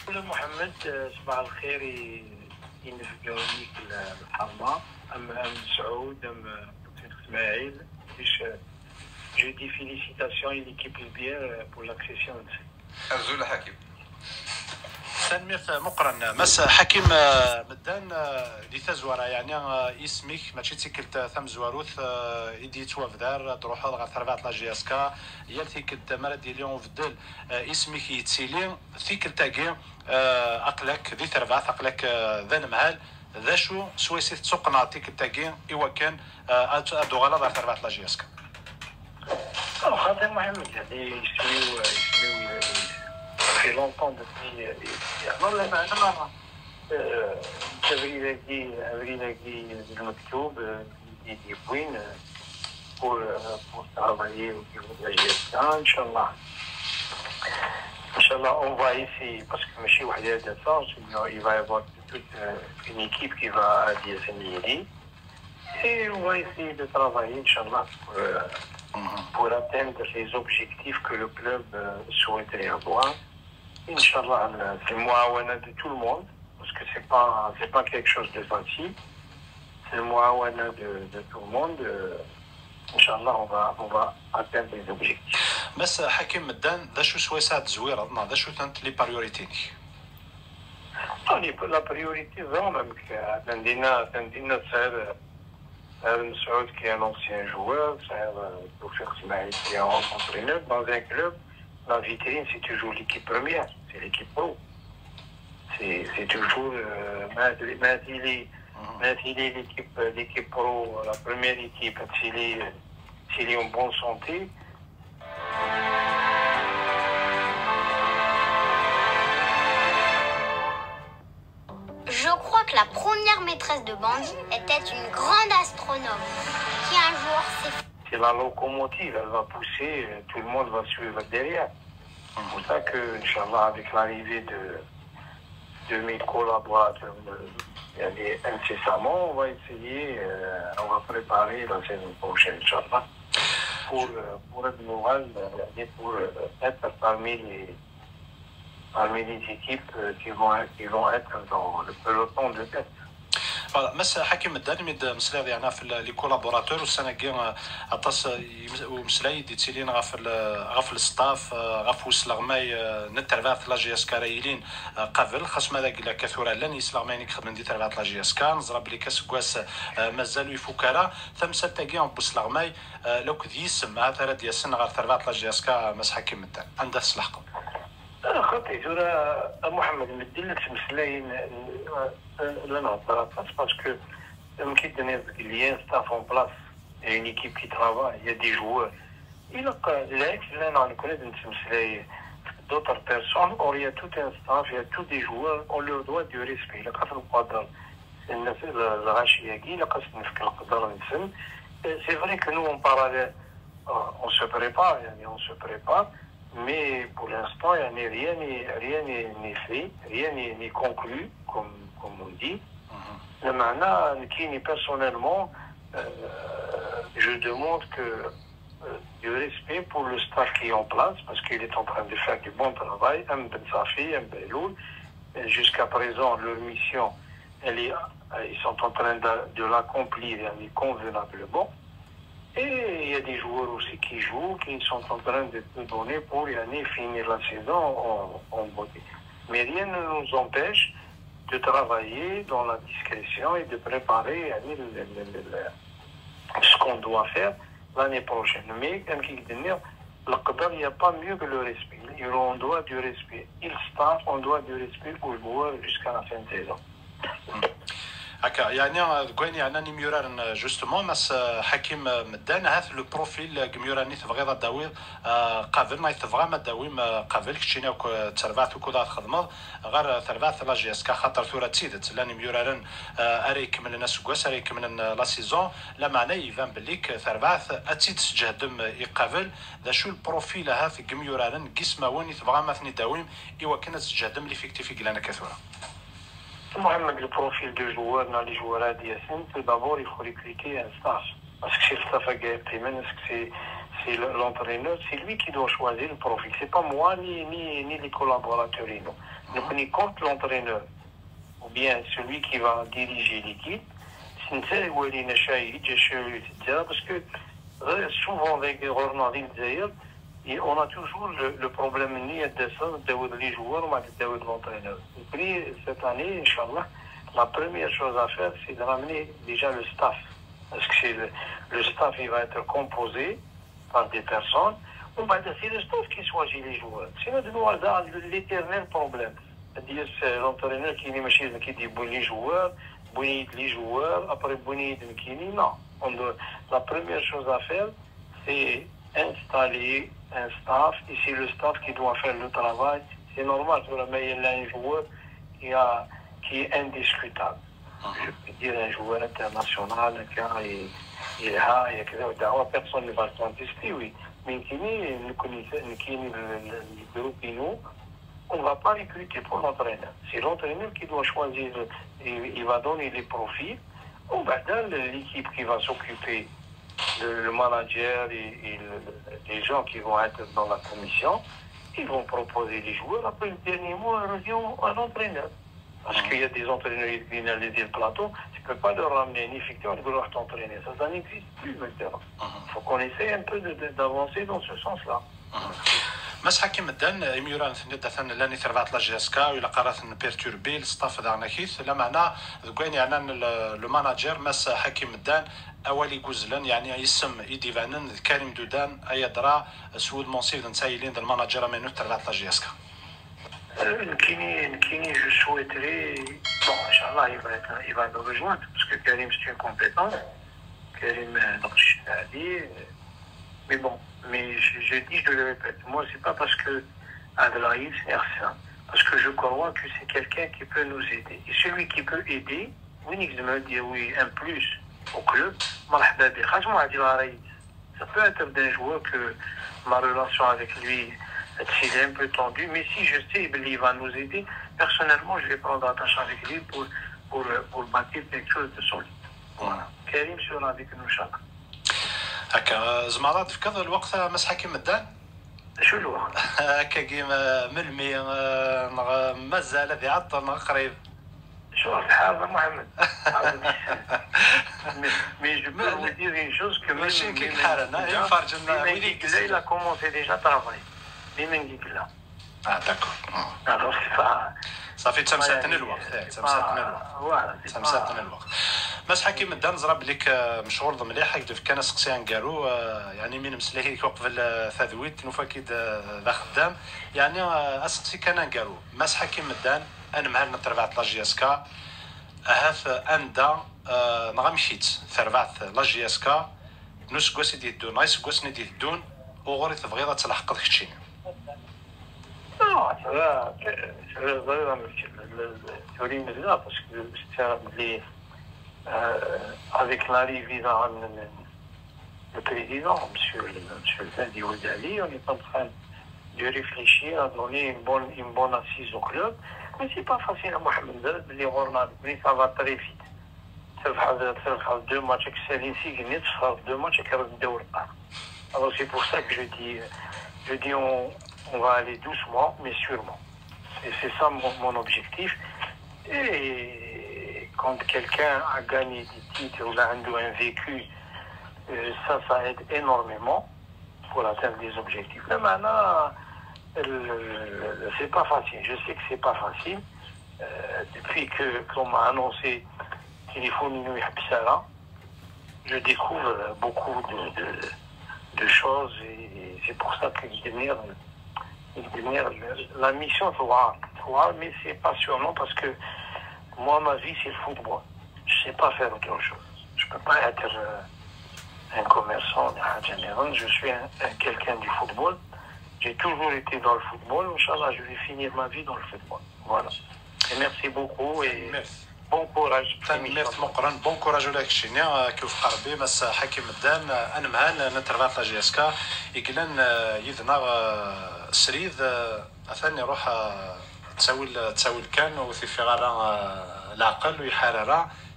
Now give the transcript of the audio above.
محمد صباح الخير. ينفقوني الحرمة أم سعود أم إسماعيل باش جو دي فيليسيتاسيون ليكيب البيير بور لاكسيسيون. أرجو حكيم تنمير مقرن مس حكيم مدان دي تزوارا يعني اسمك ماشي تيكلت ثم زواروث ايدي توافدار تروح غير تربات لا جي اس كا يا تيكلت مرا دياليون فدل اسمك يتسيلي تيكلتاكي اقلك ذي تربات اقلك ذا نمعال ذا شو سويسيت تسوقنا تيكلتاكي ايوا كان ادو غلا غير تربات لا جي اس كا خاطر محمد يعني يسميو في لونطون depuis والله ما ابريل المكتوب يجي وين pour travailler au niveau de la gestion Inch'Allah on va essayer parce que ماشي وحده دافع il va y avoir toute une équipe qui va à DSNID et on va essayer de travailler Inch'Allah pour atteindre les objectifs que le club souhaiterait avoir. Inch'Allah, c'est Mouawana de tout le monde, parce que c'est pas quelque chose de facile. C'est Mouawana de tout le monde. Inch'Allah, on va atteindre les objectifs. بس حكيم مدان ذا شو سويسات زويرة ذا شو تنت لي باريوريتيني la priorité vraiment عندنا سعر مسعود qui est un ancien joueur, Toufir Ismail qui est un entraîneur dans un club. La vitrine, c'est toujours l'équipe première, c'est l'équipe pro. C'est toujours l'équipe pro, la première équipe, s'il est en bonne santé. Je crois que la première maîtresse de Bandi était une grande astronome qui un jour s'est... C'est la locomotive, elle va pousser, tout le monde va suivre derrière. C'est pour ça que, Inch'Allah, avec l'arrivée de mes collaborateurs, incessamment, on va essayer, on va préparer la saison prochaine, Inch'Allah, pour être moral et pour être parmi les équipes qui vont être dans le peloton de tête. مس حكيم الداني مد مسلاي يعني في لي كولابوراتور والسنه كي اطاس ومسلاي ديتيلين غاف الستاف غاف وسلغماي نترفات لا جي اس كارايلين قبل خاص ماذا قال كثورا لن يسلغماي خدمن دي ترفات لا جي اس كا نزرا بلي كاس مازالوا يفكرا ثم سالتاكي اون بوسلغماي لو كديس مع ثلاث ياسن غير ترفات لا جي اس كا مس حكيم الدان عنده السلحق خطي زورا محمد مدلت مسلاي لنا parce que يمكن il y a un staff en place, il y a une équipe qui travaille, il y a des joueurs. Il y a d'autres personnes, or il y a tout un staff, il y a tous des joueurs, on leur doit du respect. C'est vrai que nous en parallèle, on se prépare, mais pour l'instant, rien n'est fait, rien n'est conclu, comme on dit. Personnellement, je demande du respect pour le staff qui est en place, parce qu'il est en train de faire du bon travail, Ben Safi, Beloul. Jusqu'à présent, leur mission, ils sont en train de l'accomplir convenablement. Et il y a des joueurs aussi qui jouent, qui sont en train de nous donner pour finir la saison en beauté. Mais rien ne nous empêche de travailler dans la discrétion et de préparer ce qu'on doit faire l'année prochaine. Mais, comme il dit, il n'y a pas mieux que le respect. On doit du respect. Il staff, on doit du respect aux joueurs jusqu'à la fin de saison. هكا يعني كوين انا نيميوران جوستومون مس حكيم مدان هاث لو بروفيل كميوراني تبغي داوي قابل ما تبغى ما داوي قابل كشينا تربعت وكذا خدمه غير تربعت لا جي اس كا خاطر ثوره تسيدت لا نيميوران اريك من الناس كواس اريك من لا سيزون لا معنى يفان بليك تربعت اتسيد جهدم يقابل ذا شو البروفيل هاث كميوران قسمه وين تبغى ما ثني داويم ايوا كانت جهدم لي فيكتيفيك لنا كثوره Mohamed, le profil de joueur dans les joueurs à DSN, tout d'abord, il faut recruter un staff. Parce que c'est le staff à Gaël Primen, est-ce que c'est l'entraîneur, c'est lui qui doit choisir le profil. C'est pas moi ni les collaborateurs. Donc on est contre l'entraîneur, ou bien celui qui va diriger l'équipe. C'est une série où il est parce que souvent avec Ronaldinho d'ailleurs, on a toujours le problème de les joueurs ou de l'entraîneur. Et puis cette année, Inch'Allah, la première chose à faire, c'est de ramener déjà le staff. Parce que le staff, il va être composé par des personnes. C'est le staff qui choisit les joueurs. Sinon, de nous, l'éternel problème. C'est-à-dire, c'est l'entraîneur qui dit les joueurs, les joueurs, après non. La première chose à faire, c'est installer un staff, et c'est le staff qui doit faire le travail. C'est normal, mais il y a un joueur qui est indiscutable. Je peux dire un joueur international, personne ne va le contester, oui. Mais on ne va pas recruter pour l'entraîneur. C'est l'entraîneur qui doit choisir, il va donner les profils. On va dans l'équipe qui va s'occuper, le manager et les gens qui vont être dans la commission, ils vont proposer les joueurs. Après le dernier mot, on revient à l'entraîneur. Parce qu'il y a des entraîneurs qui viennent aller le plateau, tu ne peux pas leur ramener un effectif et leur t'entraîner. Ça n'existe plus maintenant. Il faut qu'on essaie un peu d'avancer dans ce sens-là. مس حكيم الدان إميوران ثنيدة لاني تربعت لا جي اس كا ولا قرات نبيرتوربي الستاف داعنا كيث لا معنى كوين يعني لو ماناجر مس حكيم الدان اولي جوزلن يعني يسم ايدي فانن كريم دودان اي درا سود مونسيف نتايلين الماناجر مانو تربعت لا جي اس كا Nkini, je souhaiterais, bon, Inch'Allah, il va nous rejoindre, parce que Karim, c'est une compétence. Karim, mais bon, mais je dis, je le répète, moi, c'est pas parce que Adelaïd, c'est Arsène, parce que je crois que c'est quelqu'un qui peut nous aider. Et celui qui peut aider, oui, je me dis, oui, un plus au club, ça peut être d'un joueur que ma relation avec lui, c'est un peu tendu, mais si je sais qu'il va nous aider, personnellement, je vais prendre attache avec lui pour bâtir quelque chose de solide. Voilà. Karim sera avec nous chaque. هكا زمرات في كذا الوقت مس حكيم الدان شو الوقت؟ هكا كيما ملمي مازال هذه عطل قريب شو الحال محمد؟ Mais je peux vous dire une chose que ماشي كي حالنا يفرج لنا il a commencé déjà à travailler. Là. Ah d'accord. Alors c'est pas صافي تمساتني الوقت تمساتني الوقت مس حكيم الدان زرب لك مشغول مليح هكذا كان سقسيان قالوا يعني من مسليه قبل ثاذويت نوفا كيد ذا خدام يعني اسقسي كان قالوا مس حكيم الدان انا مهل نتربعت لا جي اس كا هاث اندا نغمشيت تربعت لا جي اس كا نوس كوس دون نايس كوس ندي دون وغوري تبغيض تلحق كشي Non, ça va parce que avec l'arrivée dans le président, M. Fadi Oudali, on est en train de réfléchir à donner une bonne assise au club. Mais c'est pas facile à Mohamed, mais ça va très vite. Ça va 2 matchs excellents, 2 matchs qui alors c'est pour ça que je dis on va aller doucement, mais sûrement. C'est ça mon objectif. Et quand quelqu'un a gagné des titres ou a un vécu, ça aide énormément pour atteindre des objectifs. Mais maintenant, c'est pas facile. Je sais que c'est pas facile. Depuis qu'on m'a annoncé qu'il faut minuit Habsara, je découvre beaucoup de choses et c'est pour ça que la mission mais c'est passionnant parce que moi ma vie c'est le football. Je sais pas faire autre chose. Je peux pas être un commerçant, je suis quelqu'un du football. J'ai toujours été dans le football. Inch'Allah, je vais finir ma vie dans le football. Voilà. Et merci beaucoup et bon courage. ميرت مقرن بون كوراج ولا كشينيا كيف قربي مس حكيم الدان انا مهان نتربعت لا جي اس كا يقلن يذنا سريد اثاني روح تساوي كان وفي فغارة العقل ويحرر